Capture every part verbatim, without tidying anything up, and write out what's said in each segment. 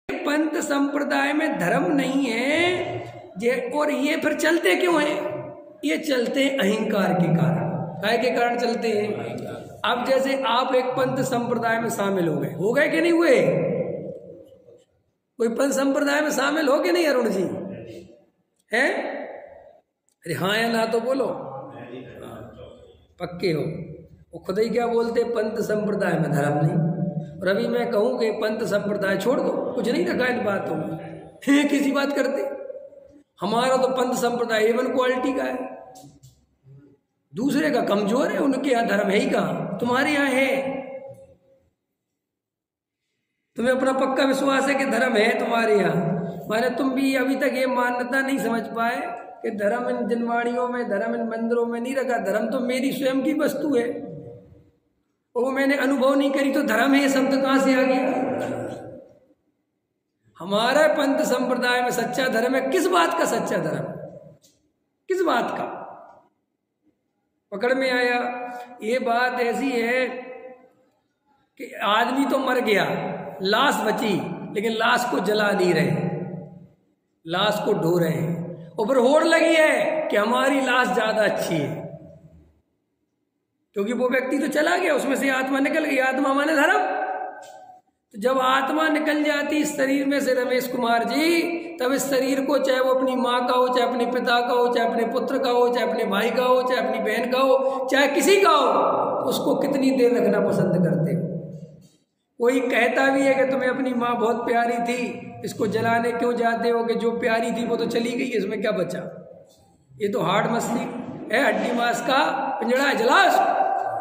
पंथ संप्रदाय में धर्म नहीं है जे, और ये फिर चलते क्यों हैं? ये चलते अहंकार के कारण। काय के कारण चलते हैं? अब जैसे आप एक पंथ संप्रदाय में शामिल हो गए, हो गए कि नहीं हुए? कोई पंथ संप्रदाय में शामिल हो कि नहीं अरुण जी? हैं? अरे हाँ या ना तो बोलो, पक्के हो? वो खुद ही क्या बोलते, पंथ संप्रदाय में धर्म नहीं। और अभी मैं कहूँ कि पंथ संप्रदाय छोड़ दो, कुछ नहीं रखा इन बातों में, है किसी बात करते। हमारा तो पंथ संप्रदाय एवन क्वालिटी का है, दूसरे का कमजोर है, उनके यहाँ धर्म है ही कहाँ, तुम्हारे यहाँ है। तुम्हें अपना पक्का विश्वास है कि धर्म है तुम्हारे यहाँ, माने तुम भी अभी तक ये मान्यता नहीं समझ पाए कि धर्म इन जनवाणियों में, धर्म इन मंदिरों में नहीं रखा। धर्म तो मेरी स्वयं की वस्तु है, वो मैंने अनुभव नहीं करी तो धर्म है शब्द कहाँ से आ गया? हमारा पंथ संप्रदाय में सच्चा धर्म है। किस बात का सच्चा धर्म? किस बात का? पकड़ में आया? ये बात ऐसी है कि आदमी तो मर गया, लाश बची, लेकिन लाश को जला नहीं रहे, लाश को ढो रहे हैं। ऊपर होड़ लगी है कि हमारी लाश ज्यादा अच्छी है, क्योंकि वो व्यक्ति तो चला गया, उसमें से आत्मा निकल गई। आत्मा माने धर्म। तो जब आत्मा निकल जाती इस शरीर में से रमेश कुमार जी, तब इस शरीर को, चाहे वो अपनी माँ का हो, चाहे अपने पिता का हो, चाहे अपने पुत्र का हो, चाहे अपने भाई का हो, चाहे अपनी बहन का हो, चाहे किसी का हो, उसको कितनी देर रखना पसंद करते हो? कोई कहता भी है कि तुम्हें अपनी माँ बहुत प्यारी थी, इसको जलाने क्यों जाते हो? कि जो प्यारी थी वो तो चली गई, इसमें क्या बचा? ये तो हार्ड मछली है, हड्डी मांस का पिंजड़ा है, जला इसको,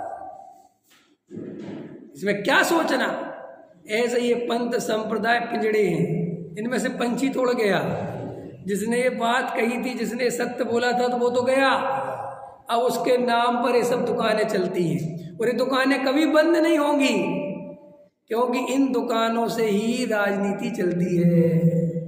इसमें क्या सोचना? ऐसे ये पंथ संप्रदाय पिंजड़े हैं, इनमें से पंछी तोड़ गया। जिसने ये बात कही थी, जिसने सत्य बोला था, तो वो तो गया। अब उसके नाम पर ये सब दुकानें चलती हैं, और ये दुकानें कभी बंद नहीं होंगी, क्योंकि इन दुकानों से ही राजनीति चलती है।